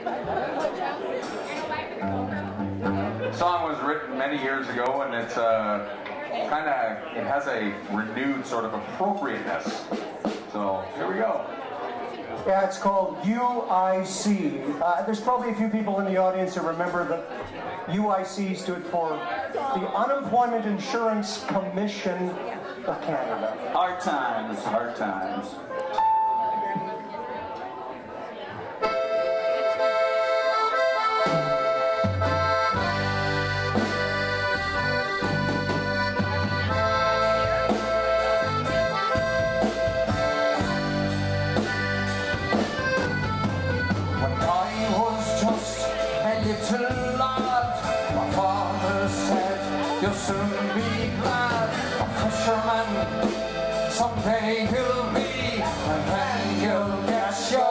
The song was written many years ago, and it's it has a renewed sort of appropriateness. So here we go. Yeah, it's called UIC. There's probably a few people in the audience who remember that UIC stood for the Unemployment Insurance Commission of Canada. Hard times, hard times. Little lad, my father said, you'll soon be glad. A fisherman, someday he'll be, and then you'll get your